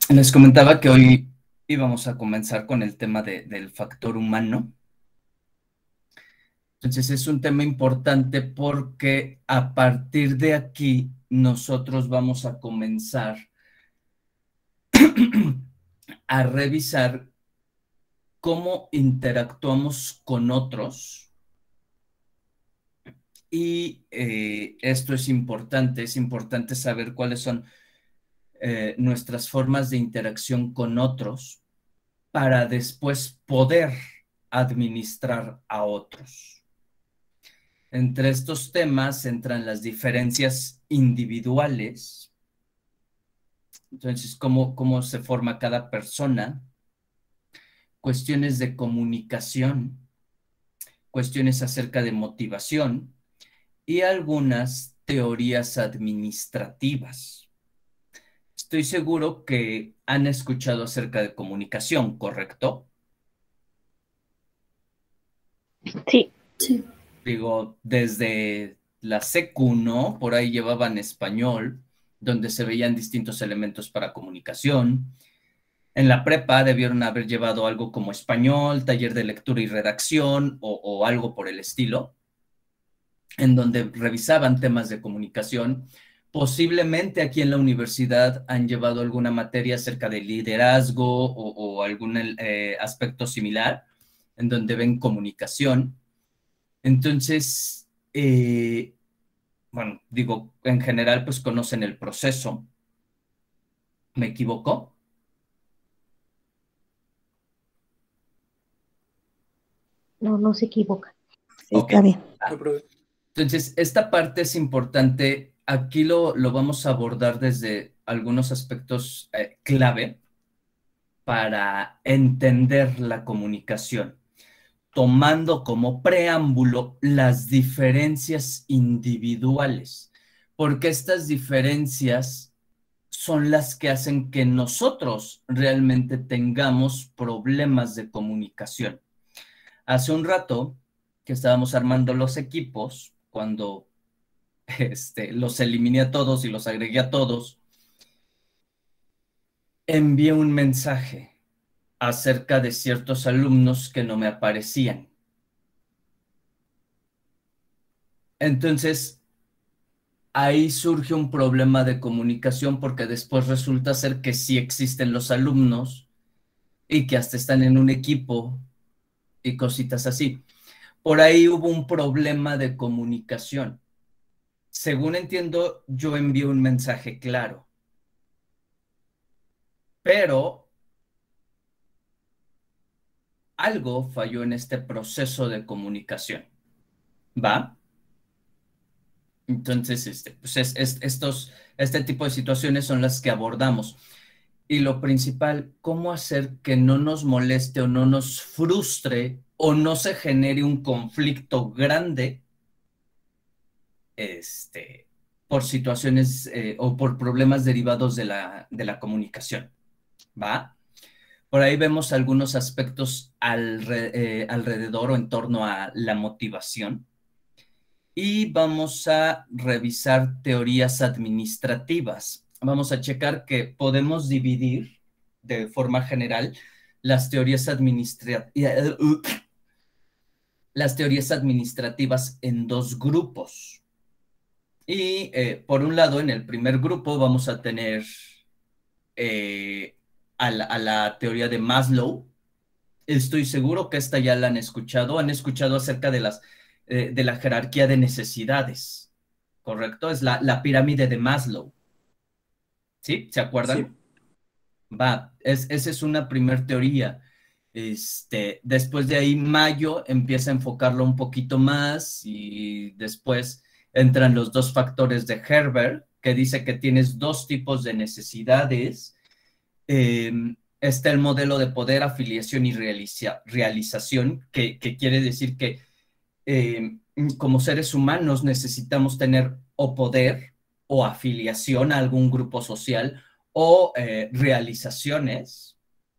Les comentaba que hoy íbamos a comenzar con el tema del factor humano. Entonces es un tema importante porque a partir de aquí nosotros vamos a comenzar a revisar cómo interactuamos con otros y esto es importante saber cuáles son nuestras formas de interacción con otros para después poder administrar a otros. Entre estos temas entran las diferencias individuales, entonces cómo se forma cada persona, cuestiones de comunicación, cuestiones acerca de motivación y algunas teorías administrativas. Estoy seguro que han escuchado acerca de comunicación, ¿correcto? Sí, Sí, Digo, desde la secu, ¿no? Por ahí llevaban español, donde se veían distintos elementos para comunicación. En la prepa debieron haber llevado algo como español, taller de lectura y redacción o algo por el estilo, en donde revisaban temas de comunicación. Posiblemente aquí en la universidad han llevado alguna materia acerca de liderazgo o algún aspecto similar, en donde ven comunicación. Entonces, bueno, digo, en general, pues conocen el proceso. ¿Me equivoco? no, no se equivoca. sí, Ok. está bien. Entonces, esta parte es importante. Aquí lo vamos a abordar desde algunos aspectos clave para entender la comunicación, tomando como preámbulo las diferencias individuales, porque estas diferencias son las que hacen que nosotros realmente tengamos problemas de comunicación. Hace un rato que estábamos armando los equipos, cuando los eliminé a todos y los agregué a todos, envié un mensaje acerca de ciertos alumnos que no me aparecían. Entonces, ahí surge un problema de comunicación porque después resulta ser que sí existen los alumnos y que hasta están en un equipo y cositas así. Por ahí hubo un problema de comunicación. Según entiendo, yo envié un mensaje claro, pero algo falló en este proceso de comunicación, ¿va? Entonces, pues este tipo de situaciones son las que abordamos. Y lo principal, ¿cómo hacer que no nos moleste o no nos frustre o no se genere un conflicto grande, este, por situaciones o por problemas derivados de la comunicación? ¿Va? Por ahí vemos algunos aspectos alrededor o en torno a la motivación y vamos a revisar teorías administrativas. Vamos a checar que podemos dividir de forma general las teorías administrativas en dos grupos. Y por un lado, en el primer grupo vamos a tener eh, a la teoría de Maslow. Estoy seguro que esta ya la han escuchado acerca de la jerarquía de necesidades, ¿correcto? Es la pirámide de Maslow, ¿sí? ¿Se Sí, acuerdan? Va, esa es una primer teoría. Después de ahí, Mayo empieza a enfocarlo un poquito más y después entran los dos factores de Herbert, que dice que tienes dos tipos de necesidades. Está el modelo de poder, afiliación y realización, que quiere decir que eh, como seres humanos necesitamos tener o poder o afiliación a algún grupo social o realizaciones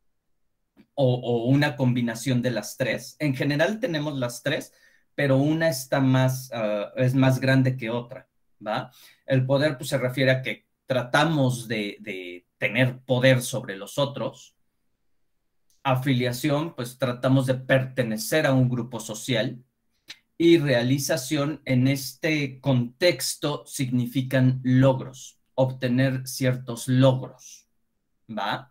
o una combinación de las tres. En general tenemos las tres, pero una está es más grande que otra, ¿va? El poder pues, se refiere a que tratamos de tener poder sobre los otros. Afiliación, pues tratamos de pertenecer a un grupo social. Y realización en este contexto significan logros, obtener ciertos logros, ¿va?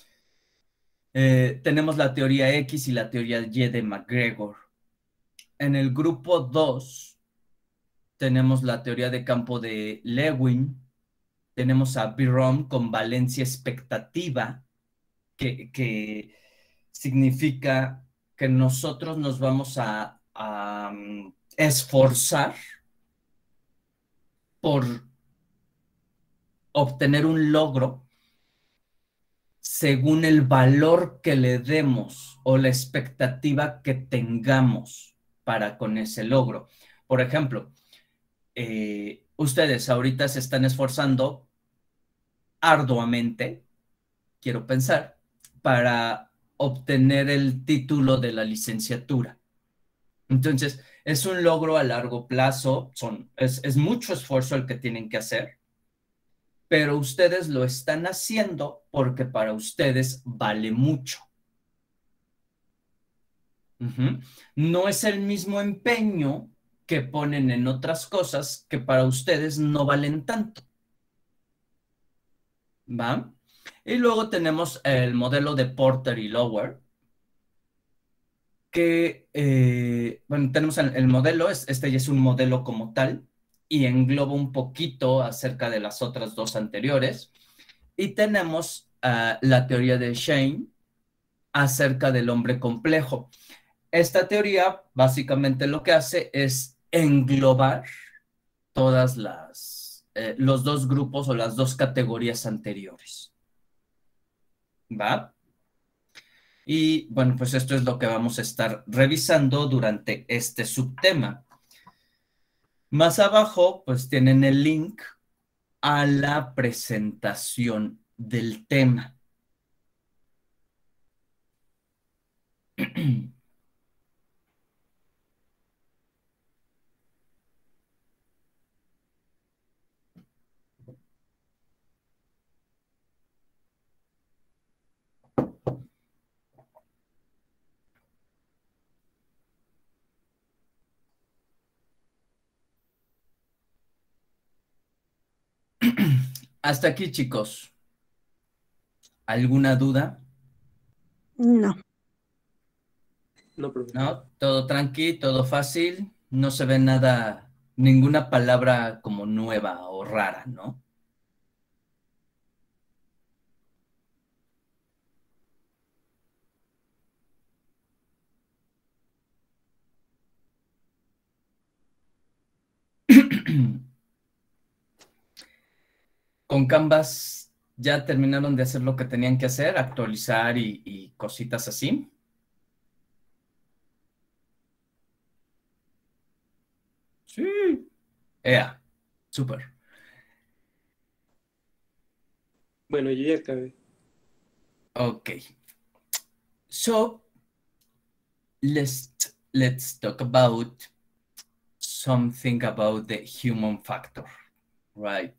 Tenemos la teoría X y la teoría Y de McGregor. En el grupo 2 tenemos la teoría de campo de Lewin, tenemos a Byron con valencia expectativa, que significa que nosotros nos vamos a esforzar por obtener un logro según el valor que le demos o la expectativa que tengamos para con ese logro. Por ejemplo, ustedes ahorita se están esforzando arduamente, quiero pensar, para obtener el título de la licenciatura. Entonces, es un logro a largo plazo, es mucho esfuerzo el que tienen que hacer, pero ustedes lo están haciendo porque para ustedes vale mucho. No es el mismo empeño que ponen en otras cosas que para ustedes no valen tanto. ¿Va? Y luego tenemos el modelo de Porter y Lower, que, bueno, tenemos el modelo, este ya es un modelo como tal, y engloba un poquito acerca de las otras dos anteriores. Y tenemos la teoría de Shane acerca del hombre complejo. Esta teoría básicamente lo que hace es englobar todas los dos grupos o las dos categorías anteriores. ¿Va? Y bueno, pues esto es lo que vamos a estar revisando durante este subtema. Más abajo, pues tienen el link a la presentación del tema. Hasta aquí, chicos. ¿Alguna duda? No. No, profe. ¿No? Todo tranqui, todo fácil. No se ve nada, ninguna palabra como nueva o rara, ¿no? Con Canvas ya terminaron de hacer lo que tenían que hacer, actualizar y cositas así. Sí. Ea, súper. Bueno, yo ya acabé. Ok. So, let's talk about something about the human factor, right?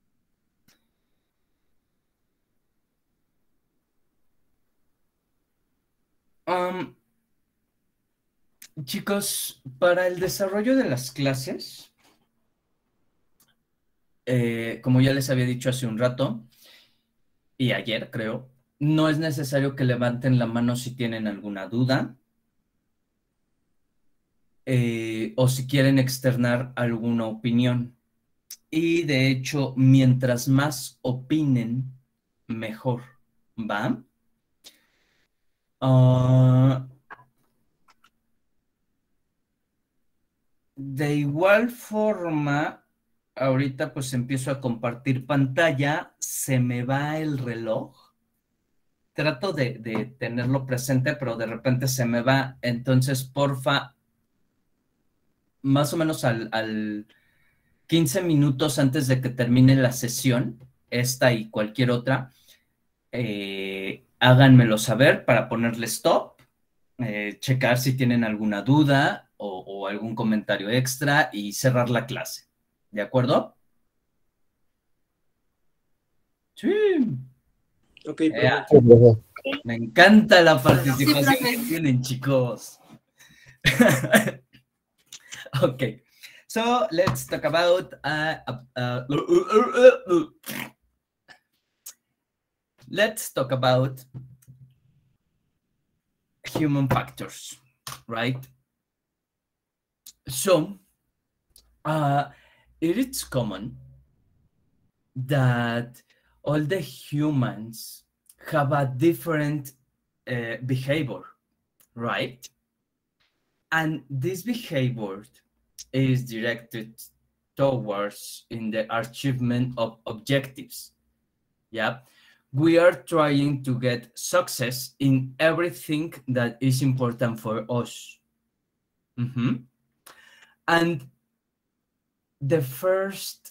Chicos, para el desarrollo de las clases, como ya les había dicho hace un rato, y ayer creo, no es necesario que levanten la mano si tienen alguna duda o si quieren externar alguna opinión. Y de hecho, mientras más opinen, mejor, ¿va? De igual forma, ahorita pues empiezo a compartir pantalla, se me va el reloj. Trato de tenerlo presente, pero de repente se me va. Entonces, porfa, más o menos al 15 minutos antes de que termine la sesión, esta y cualquier otra, háganmelo saber para ponerle stop, checar si tienen alguna duda o algún comentario extra y cerrar la clase. ¿De acuerdo? Sí. Ok, Yeah. profe. Sí, profe. Me encanta la participación profe. que tienen, chicos. Okay, so let's talk about let's talk about human factors, right? So it is common that all the humans have a different behavior, right? And this behavior is directed towards in the achievement of objectives. Yeah, we are trying to get success in everything that is important for us. And the first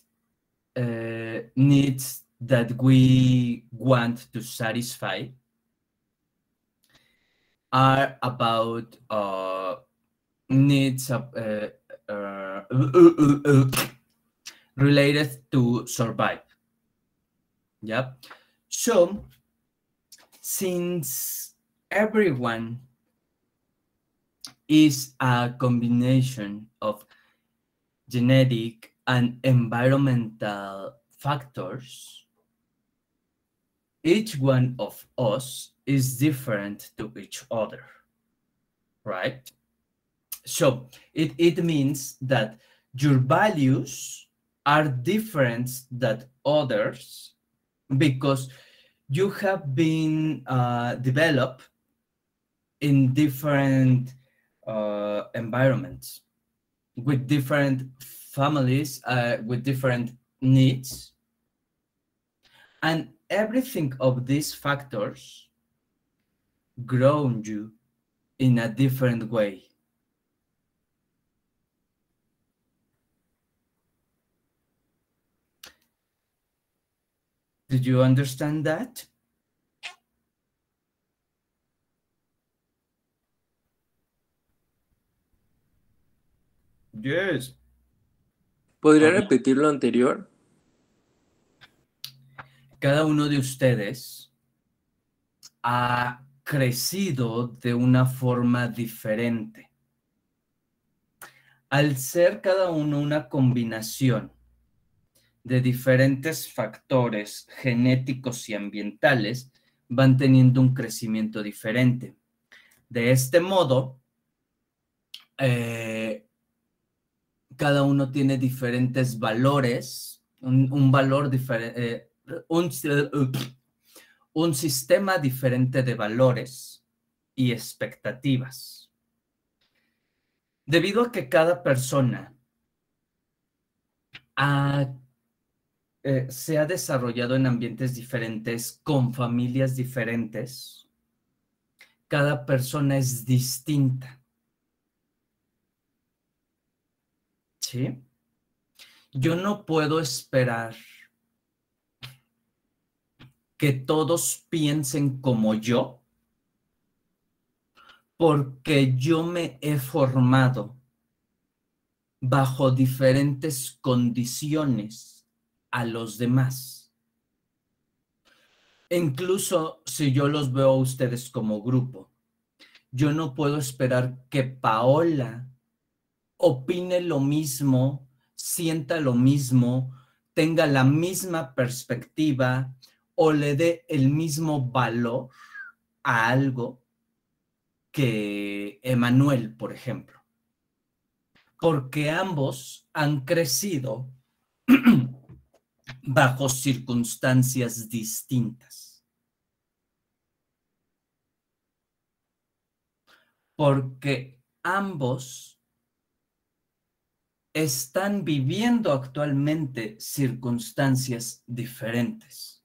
needs that we want to satisfy are about needs of, related to survive. Yep. So, since everyone is a combination of genetic and environmental factors, each one of us is different to each other, right? So it means that your values are different than others because you have been developed in different environments with different families, with different needs. And everything of these factors grow you in a different way. Did you understand that? Yes. ¿Podría repetir lo anterior? Cada uno de ustedes ha crecido de una forma diferente. Al ser cada uno una combinación de diferentes factores genéticos y ambientales, van teniendo un crecimiento diferente. De este modo, cada uno tiene diferentes valores, un valor diferente, un sistema diferente de valores y expectativas. Debido a que cada persona se ha desarrollado en ambientes diferentes, con familias diferentes, cada persona es distinta. ¿Sí? Yo no puedo esperar que todos piensen como yo, porque yo me he formado bajo diferentes condiciones a los demás. Incluso si yo los veo a ustedes como grupo, yo no puedo esperar que Paola opine lo mismo, sienta lo mismo, tenga la misma perspectiva o le dé el mismo valor a algo que Emanuel, por ejemplo. Porque ambos han crecido bajo circunstancias distintas. Porque ambos están viviendo actualmente circunstancias diferentes.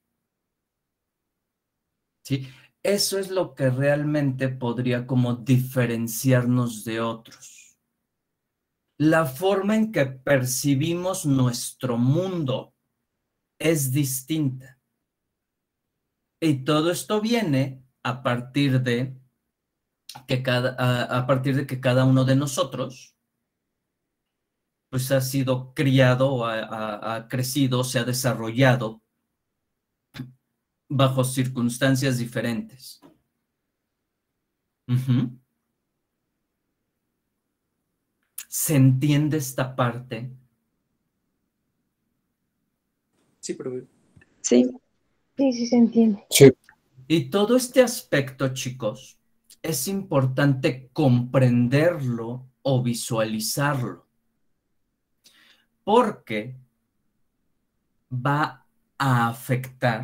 ¿Sí? Eso es lo que realmente podría como diferenciarnos de otros. La forma en que percibimos nuestro mundo es distinta. Y todo esto viene a partir de que cada uno de nosotros pues ha sido criado, ha crecido, se ha desarrollado bajo circunstancias diferentes. Ujú. ¿Se entiende esta parte? Sí, profe. Sí. Sí, sí se entiende. Sí. Y todo este aspecto, chicos, es importante comprenderlo o visualizarlo, porque va a afectar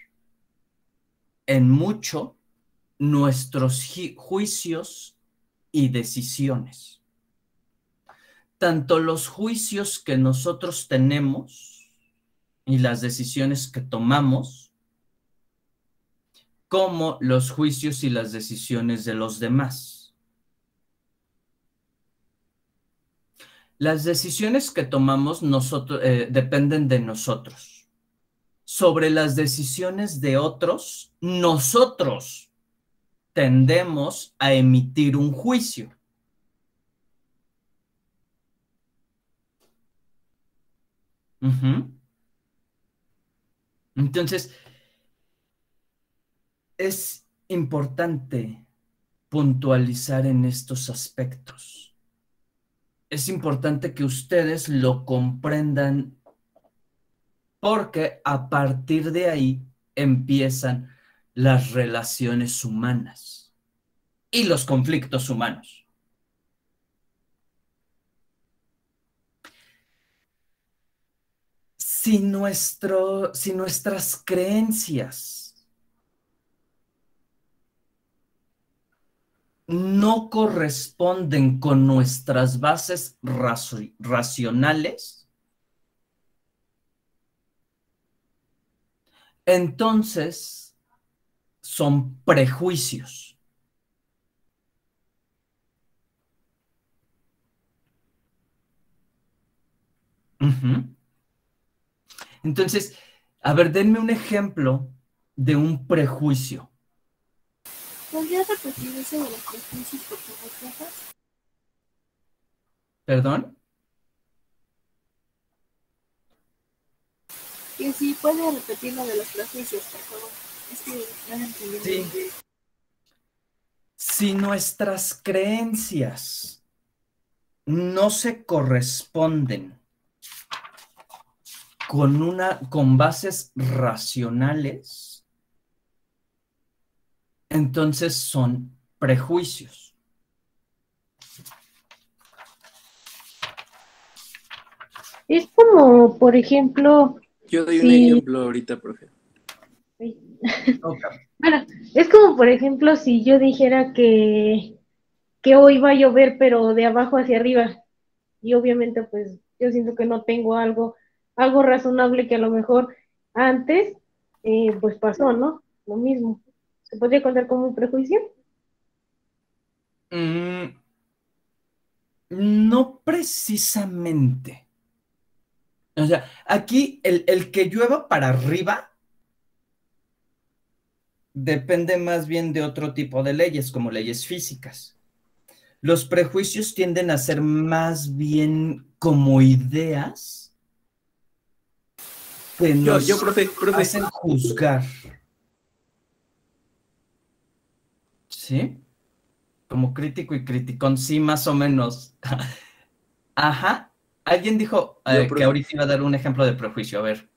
en mucho nuestros juicios y decisiones. Tanto los juicios que nosotros tenemos y las decisiones que tomamos, como los juicios y las decisiones de los demás. Las decisiones que tomamos dependen de nosotros. Sobre las decisiones de otros, nosotros tendemos a emitir un juicio. Entonces, es importante puntualizar en estos aspectos. Es importante que ustedes lo comprendan, porque a partir de ahí empiezan las relaciones humanas y los conflictos humanos. Si nuestras creencias no corresponden con nuestras bases racionales, entonces son prejuicios. Entonces, a ver, denme un ejemplo de un prejuicio. ¿Podrías repetir eso de los prejuicios, por favor, profe? ¿Perdón? Que sí, puede repetir lo de los prejuicios, por favor. Es que no lo entendí muy bien. Si nuestras creencias no se corresponden con bases racionales, entonces son prejuicios. Es como, por ejemplo, Yo doy un si... ejemplo ahorita, profe. Okay. Bueno, es como, por ejemplo, si yo dijera que hoy va a llover, pero de abajo hacia arriba. Y obviamente, pues, yo siento que no tengo algo razonable que a lo mejor antes, pues pasó, ¿no? Lo mismo. ¿Se podría contar como un prejuicio? No precisamente. O sea, aquí el que llueva para arriba depende más bien de otro tipo de leyes, como leyes físicas. Los prejuicios tienden a ser más bien como ideas que nos profe. hacen juzgar. ¿Sí? Como crítico y criticón, sí, más o menos. Ajá. Alguien dijo que ahorita iba a dar un ejemplo de prejuicio, a ver.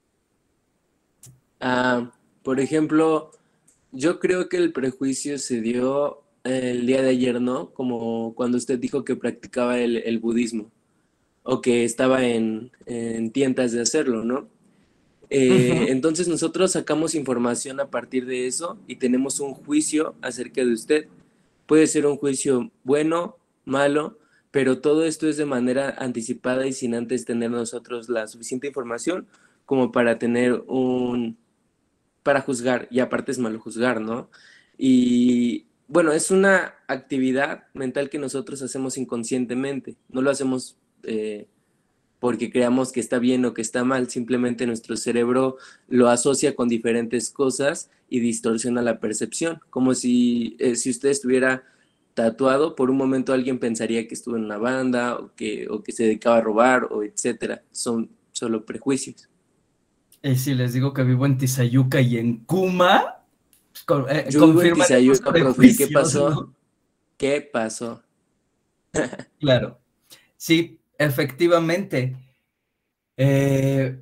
Por ejemplo, yo creo que el prejuicio se dio el día de ayer, ¿no? Como cuando usted dijo que practicaba el budismo o que estaba en tientas de hacerlo, ¿no? Entonces nosotros sacamos información a partir de eso y tenemos un juicio acerca de usted. Puede ser un juicio bueno, malo, pero todo esto es de manera anticipada y sin antes tener nosotros la suficiente información como para tener para juzgar, y aparte es malo juzgar, ¿no? Y bueno, es una actividad mental que nosotros hacemos inconscientemente, no lo hacemos porque creamos que está bien o que está mal, simplemente nuestro cerebro lo asocia con diferentes cosas y distorsiona la percepción, como si usted estuviera tatuado, por un momento alguien pensaría que estuvo en una banda o que se dedicaba a robar o etcétera, son solo prejuicios. Y si les digo que vivo en Tizayuca y en Cuma, pues, Yo vivo en confirman esos Tizayuca, profe, ¿y qué prejuicios, pasó? ¿no? ¿Qué pasó? Claro. Sí, efectivamente. Eh,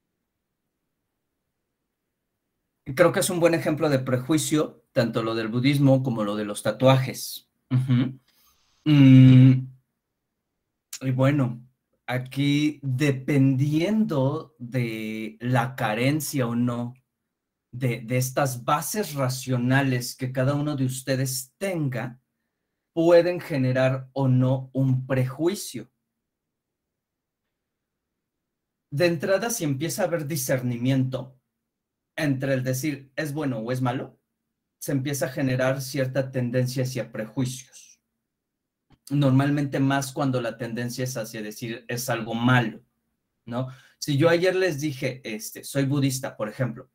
Creo que es un buen ejemplo de prejuicio, tanto lo del budismo como lo de los tatuajes. Ujú. Mm, y bueno, aquí dependiendo de la carencia o no de estas bases racionales que cada uno de ustedes tenga, pueden generar o no un prejuicio. De entrada, si empieza a haber discernimiento entre el decir es bueno o es malo, se empieza a generar cierta tendencia hacia prejuicios. Normalmente más cuando la tendencia es hacia decir es algo malo, ¿no? Si yo ayer les dije, soy budista, por ejemplo,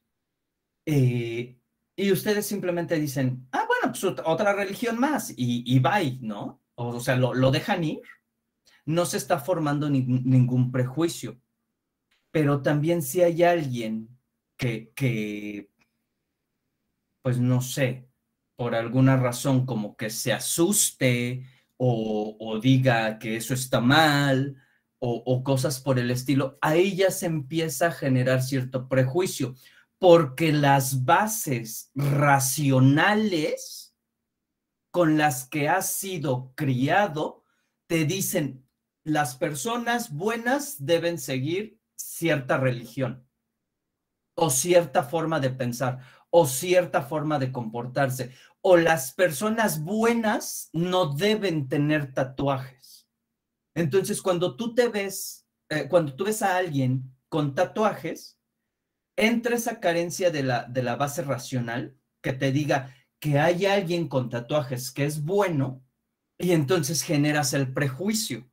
y ustedes simplemente dicen, ah, bueno, pues otra religión más, y bye, ¿no? O sea, lo dejan ir, no se está formando ningún prejuicio, pero también si hay alguien que, pues no sé, por alguna razón como que se asuste o diga que eso está mal o cosas por el estilo, ahí ya se empieza a generar cierto prejuicio, porque las bases racionales con las que has sido criado te dicen, las personas buenas deben seguir cierta religión o cierta forma de pensar o cierta forma de comportarse, o las personas buenas no deben tener tatuajes. Entonces, cuando tú ves a alguien con tatuajes, entra esa carencia de la base racional que te diga que hay alguien con tatuajes que es bueno, y entonces generas el prejuicio.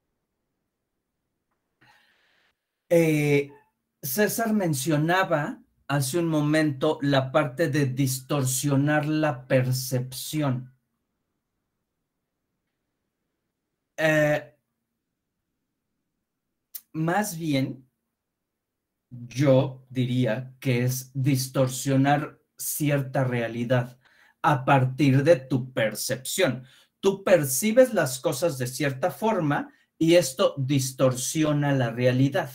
Eh, César mencionaba hace un momento la parte de distorsionar la percepción. Eh, Más bien, yo diría que es distorsionar cierta realidad a partir de tu percepción. Tú percibes las cosas de cierta forma y esto distorsiona la realidad.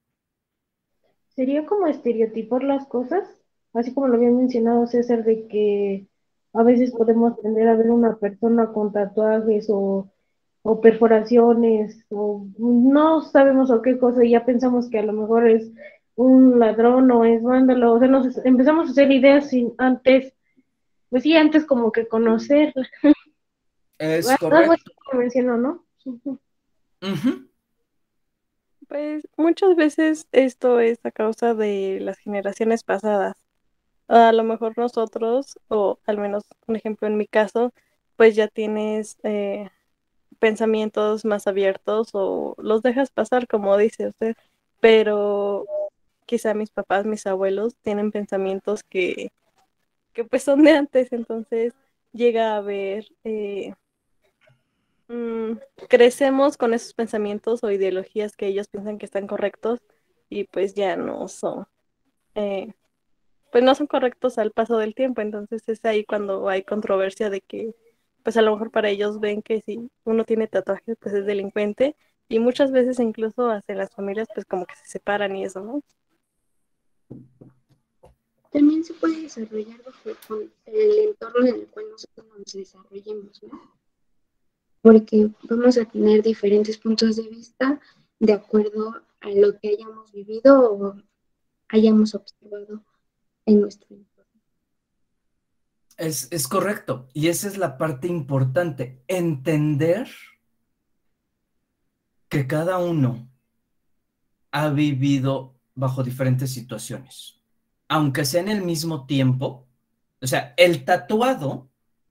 Sería como estereotipar las cosas, así como lo había mencionado César, de que a veces podemos tender a ver una persona con tatuajes o perforaciones, o no sabemos o qué cosa, y ya pensamos que a lo mejor es un ladrón o es vándalo, o sea, nos empezamos a hacer ideas sin antes, pues sí, antes como que conocerla. Es Algo así correcto. como mencionó, ¿no? Ujú. Ujú. Pues muchas veces esto es a causa de las generaciones pasadas. A lo mejor nosotros, o al menos un ejemplo en mi caso, pues ya tienes pensamientos más abiertos o los dejas pasar, como dice usted, pero quizá mis papás, mis abuelos tienen pensamientos que pues son de antes, entonces llega a haber, mm, crecemos con esos pensamientos o ideologías que ellos piensan que están correctos y pues ya no son, eh, pues no son correctos al paso del tiempo, entonces es ahí cuando hay controversia de que pues a lo mejor para ellos ven que si uno tiene tatuajes pues es delincuente y muchas veces incluso hasta las familias pues como que se separan y eso, ¿no? También se puede desarrollar con el entorno en el cual nosotros nos desarrollemos, ¿no? Porque vamos a tener diferentes puntos de vista de acuerdo a lo que hayamos vivido o hayamos observado en nuestro entorno. Es correcto. Y esa es la parte importante. Entender que cada uno ha vivido bajo diferentes situaciones. Aunque sea en el mismo tiempo. O sea, el tatuado,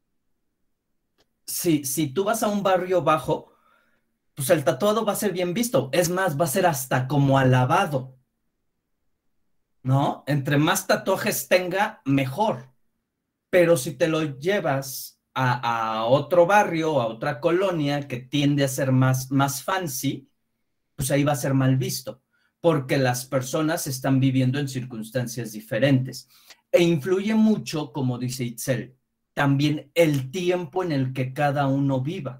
si tú vas a un barrio bajo, pues el tatuado va a ser bien visto. Es más, va a ser hasta como alabado, ¿no? Entre más tatuajes tenga, mejor. Pero si te lo llevas a otro barrio, a otra colonia que tiende a ser más fancy, pues ahí va a ser mal visto. porque las personas están viviendo en circunstancias diferentes. E influye mucho, como dice Itzel, también el tiempo en el que cada uno viva.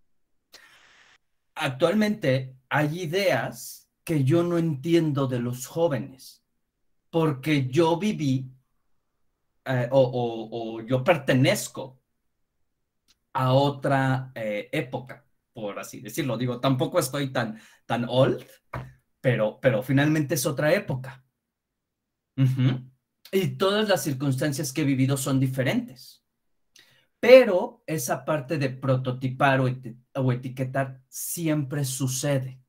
Actualmente hay ideas que yo no entiendo de los jóvenes, porque yo viví o yo pertenezco a otra época, por así decirlo. Digo, tampoco estoy tan old, pero finalmente es otra época. Y todas las circunstancias que he vivido son diferentes. Pero esa parte de prototipar o etiquetar siempre sucede.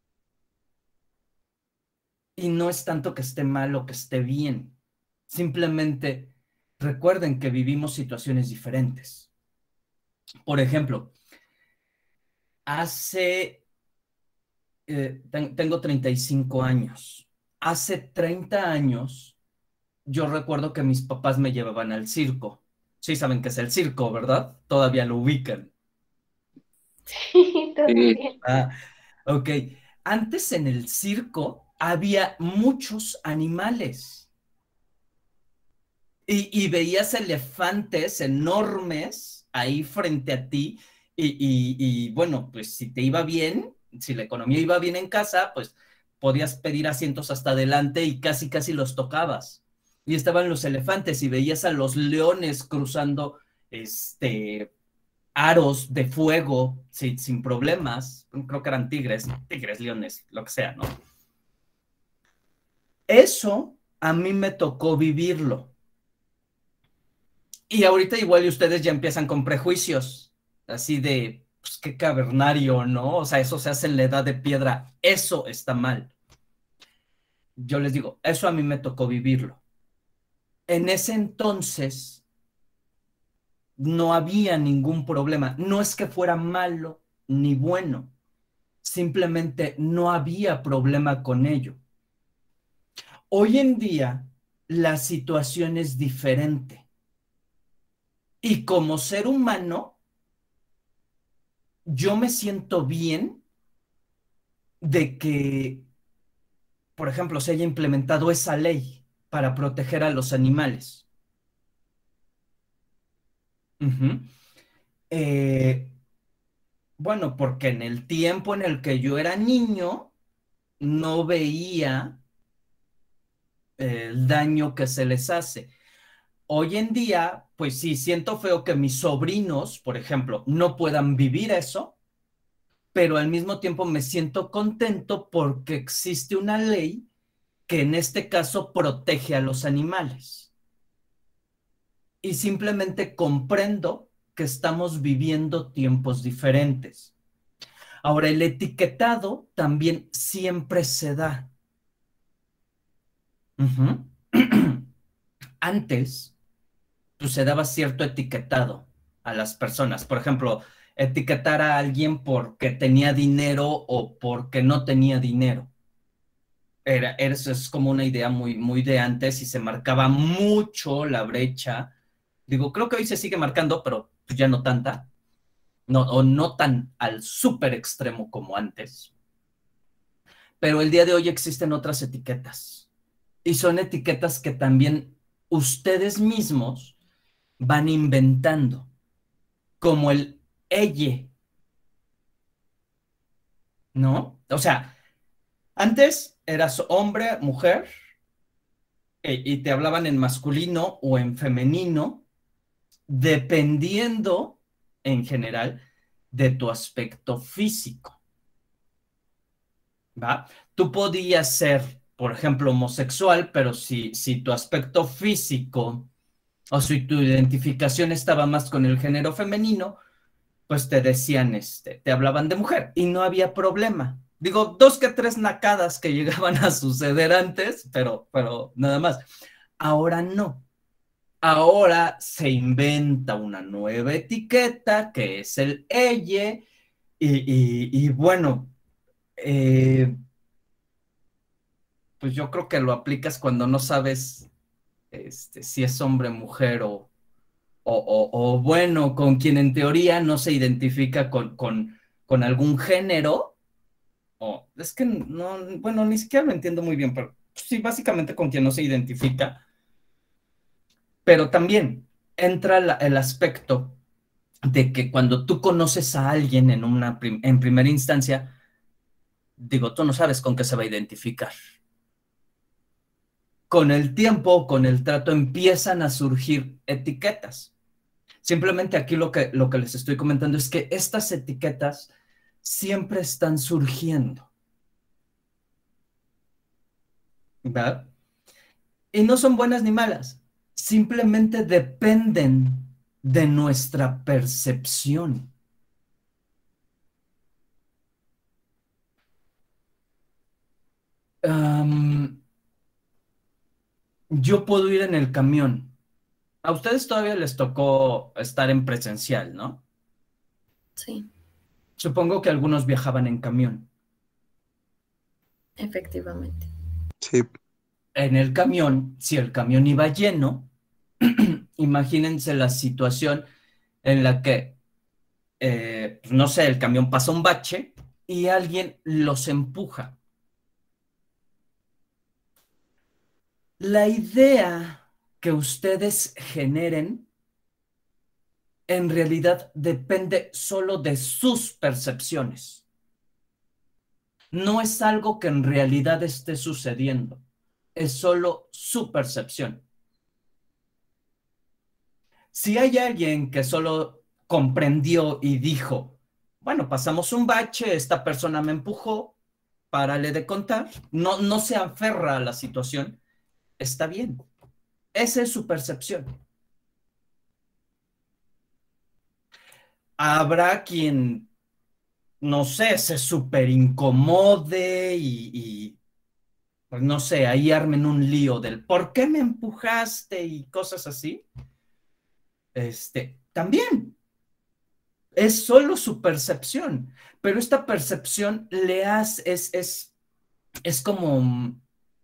Y no es tanto que esté mal o que esté bien. Simplemente recuerden que vivimos situaciones diferentes. Por ejemplo, tengo 35 años. Hace 30 años, yo recuerdo que mis papás me llevaban al circo. Sí saben qué es el circo, ¿verdad? Todavía lo ubican. Sí, todo Sí. bien. Ok. Antes en el circo había muchos animales y veías elefantes enormes ahí frente a ti y bueno, pues si te iba bien, si la economía iba bien en casa, pues podías pedir asientos hasta adelante y casi los tocabas. Y estaban los elefantes y veías a los leones cruzando aros de fuego sin problemas. Creo que eran tigres, leones, lo que sea, ¿no? Eso a mí me tocó vivirlo. Y ahorita igual y ustedes ya empiezan con prejuicios, así de, pues qué cavernario, ¿no? O sea, eso se hace en la edad de piedra, eso está mal. Yo les digo, eso a mí me tocó vivirlo. En ese entonces no había ningún problema, no es que fuera malo ni bueno, simplemente no había problema con ello. Hoy en día la situación es diferente. Y como ser humano, yo me siento bien de que, por ejemplo, se haya implementado esa ley para proteger a los animales. Eh, bueno, porque en el tiempo en el que yo era niño, no veía el daño que se les hace. Hoy en día, pues sí, siento feo que mis sobrinos, por ejemplo, no puedan vivir eso, pero al mismo tiempo me siento contento porque existe una ley que en este caso protege a los animales. Y simplemente comprendo que estamos viviendo tiempos diferentes. Ahora, el etiquetado también siempre se da. Antes, pues se daba cierto etiquetado a las personas. Por ejemplo, etiquetar a alguien porque tenía dinero o porque no tenía dinero. Eso es como una idea muy de antes y se marcaba mucho la brecha. Digo, creo que hoy se sigue marcando, pero pues ya no tanta. No, o no tan al súper extremo como antes. Pero el día de hoy existen otras etiquetas. Y son etiquetas que también ustedes mismos van inventando, como el elle, ¿no? O sea, antes eras hombre, mujer, y te hablaban en masculino o en femenino, dependiendo, en general, de tu aspecto físico, ¿va? Tú podías ser, por ejemplo, homosexual, pero si tu aspecto físico o si tu identificación estaba más con el género femenino, pues te decían, te hablaban de mujer y no había problema. Digo, 2 que 3 nacadas que llegaban a suceder antes, pero nada más. Ahora no. Ahora se inventa una nueva etiqueta que es el elle y bueno, pues yo creo que lo aplicas cuando no sabes si es hombre, mujer o bueno, con quien en teoría no se identifica con algún género o es que no, bueno, ni siquiera lo entiendo muy bien, pero sí, básicamente con quien no se identifica, pero también entra el aspecto de que cuando tú conoces a alguien en primera instancia, digo, tú no sabes con qué se va a identificar. Con el tiempo, con el trato, empiezan a surgir etiquetas. Simplemente aquí lo que les estoy comentando es que estas etiquetas siempre están surgiendo, ¿verdad? Y no son buenas ni malas, simplemente dependen de nuestra percepción. Yo puedo ir en el camión. A ustedes todavía les tocó estar en presencial, ¿no? Sí, Supongo que algunos viajaban en camión. efectivamente. Sí. En el camión, si el camión iba lleno, imagínense la situación en la que, no sé, el camión pasa un bache y alguien los empuja. La idea que ustedes generen en realidad depende solo de sus percepciones. No es algo que en realidad esté sucediendo, es solo su percepción. Si hay alguien que solo comprendió y dijo, bueno, pasamos un bache, esta persona me empujó, párale de contar, no se aferra a la situación, está bien. Esa es su percepción. Habrá quien, no sé, se súper incomode y, pues no sé, ahí armen un lío del ¿por qué me empujaste? Y cosas así. También es solo su percepción, pero esta percepción es como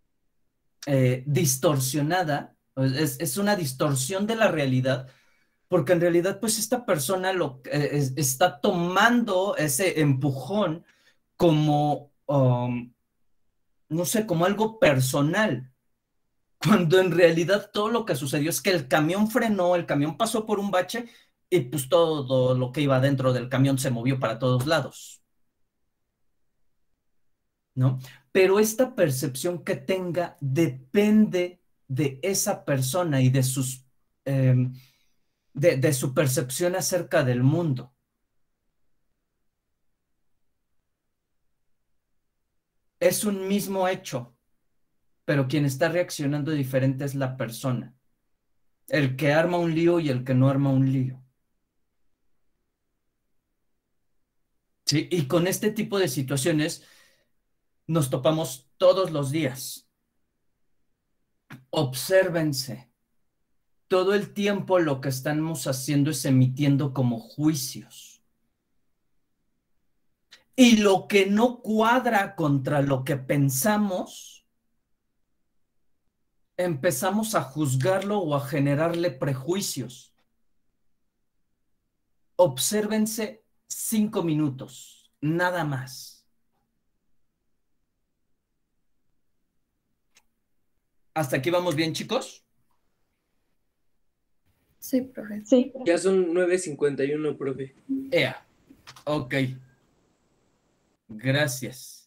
distorsionada, es una distorsión de la realidad, porque en realidad pues esta persona está tomando ese empujón como, no sé, como algo personal, cuando en realidad todo lo que sucedió es que el camión frenó, el camión pasó por un bache y pues todo lo que iba dentro del camión se movió para todos lados, ¿no? Pero esta percepción que tenga depende de esa persona y de de su percepción acerca del mundo. Es un mismo hecho, pero quien está reaccionando diferente es la persona. El que arma un lío y el que no arma un lío. ¿Sí? Y con este tipo de situaciones nos topamos todos los días. Obsérvense. Todo el tiempo lo que estamos haciendo es emitiendo como juicios. Y lo que no cuadra contra lo que pensamos, empezamos a juzgarlo o a generarle prejuicios. Obsérvense 5 minutos, nada más. ¿Hasta aquí vamos bien, chicos? Sí, profe. Sí. Ya son 9:51, profe. Ea, ok. Gracias.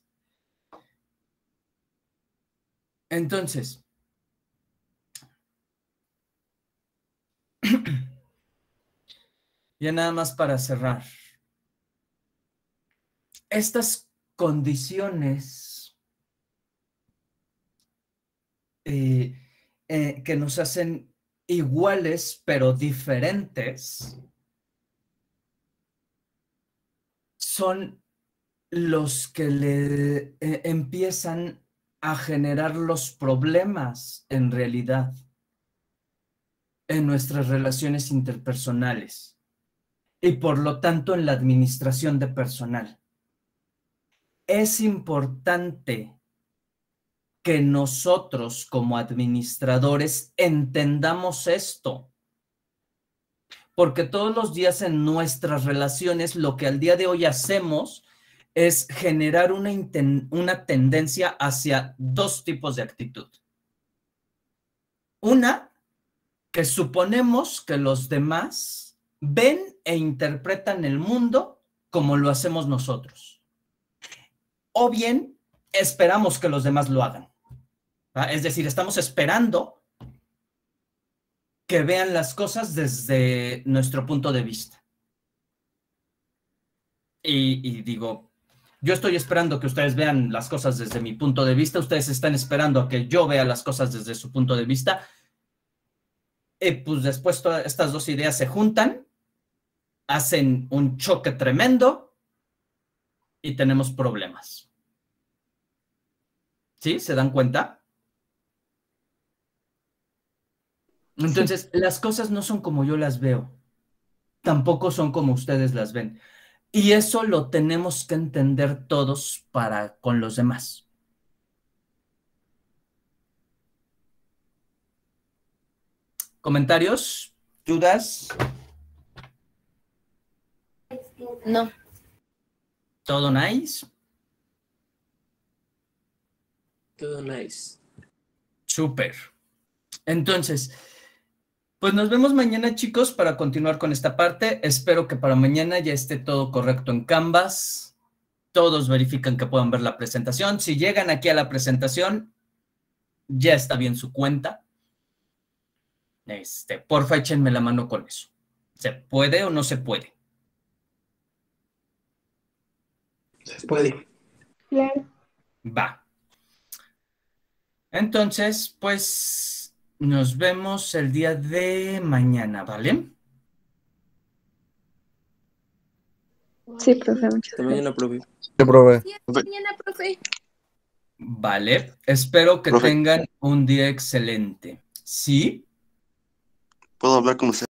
Entonces, ya nada más para cerrar. Estas condiciones que nos hacen iguales pero diferentes son los que le empiezan a generar los problemas en realidad en nuestras relaciones interpersonales y por lo tanto en la administración de personal. Es importante que nosotros como administradores entendamos esto, porque todos los días en nuestras relaciones lo que al día de hoy hacemos es generar una tendencia hacia dos tipos de actitud. Una, que suponemos que los demás ven e interpretan el mundo como lo hacemos nosotros. O bien, esperamos que los demás lo hagan. Es decir, estamos esperando que vean las cosas desde nuestro punto de vista. Y digo, yo estoy esperando que ustedes vean las cosas desde mi punto de vista, ustedes están esperando a que yo vea las cosas desde su punto de vista, y pues después todas estas dos ideas se juntan, hacen un choque tremendo y tenemos problemas. ¿Sí? ¿Se dan cuenta? Entonces, las cosas no son como yo las veo, tampoco son como ustedes las ven. Y eso lo tenemos que entender todos para con los demás. ¿Comentarios? ¿Dudas? No. ¿Todo nice? Todo nice. Súper. Entonces, pues nos vemos mañana, chicos, para continuar con esta parte. Espero que para mañana ya esté todo correcto en Canvas. Todos verifican que puedan ver la presentación. Si llegan aquí a la presentación, ya está bien su cuenta. Porfa, échenme la mano con eso. ¿Se puede o no se puede? Se puede. Claro. Va. Entonces, pues nos vemos el día de mañana, ¿vale? Sí, profe, muchas Hasta mañana, profe. Sí, profe. Sí, hasta mañana, profe. Vale. Espero que Profe. tengan un día excelente. ¿Sí? ¿Puedo hablar con usted?